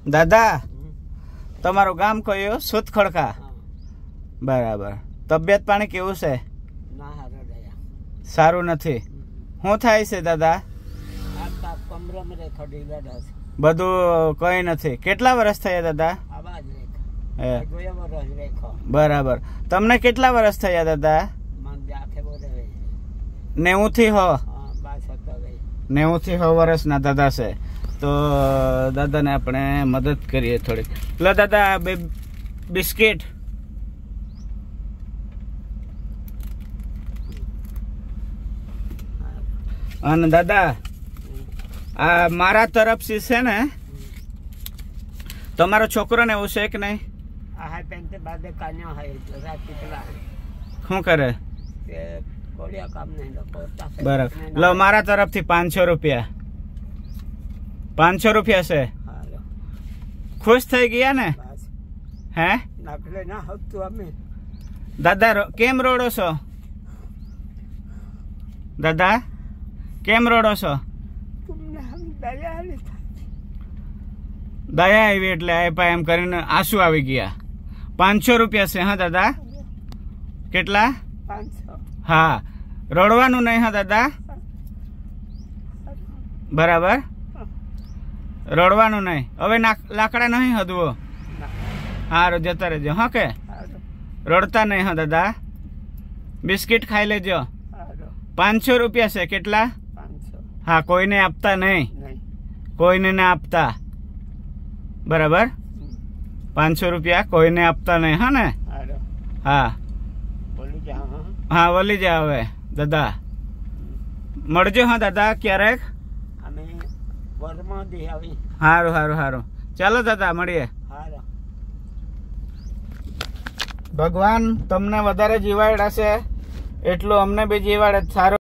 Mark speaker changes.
Speaker 1: દાદા તમારું ગામ કયું? સુતખડકા. બરાબર. તબિયત પાણી કેવું છે? સારું નથી. શું થાય છે દાદા? બધું કઈ નથી. કેટલા વર્ષ થયા દાદા? બરાબર. તમને કેટલા વર્ષ થયા દાદા? 90 થી 100 વર્ષના દાદા છે. તો દાદાને આપણે મદદ કરીએ થોડીક. લો દાદા બે બિસ્કિટ. અને દાદા આ મારા તરફથી છે ને, તમારો છોકરો ને એવું છે કે નહીં? શું કરે? બરાબર. લો મારા તરફથી 500 રૂપિયા. 500 રૂપિયા છે. ખુશ થઈ ગયા ને? હે દાદા કેમ રોડો છો? દાદા કેમ રોડો છો? દયા આવી એટલે આપ્યા એમ કરીને આંસુ આવી ગયા. 500 રૂપિયા છે. હા દાદા કેટલા? 500. હા રડવાનું નહીં. હા દાદા બરાબર. રડવાનું નહીં. હવે લાકડા નહીં હદવો. હારું જતા રહેજો. હા કે રડતા નહીં. હા દાદા બિસ્કિટ ખાઈ લેજો. 500 રૂપિયા છે. કેટલા? હા કોઈને આપતા નહીં. કોઈને ના આપતા. બરાબર. 500 રૂપિયા કોઈને આપતા નહીં. હા ને? હા હા વળી જા હવે દાદા. મળજો. હા દાદા ક્યારેક. સારું સારું સારું. ચાલો દાદા મળીએ. ભગવાન તમને વધારે જીવાડ્યા છે એટલું અમને બી જીવાડે. સારું.